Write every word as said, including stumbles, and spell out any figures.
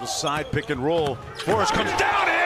Little side pick and roll. Forrest comes down and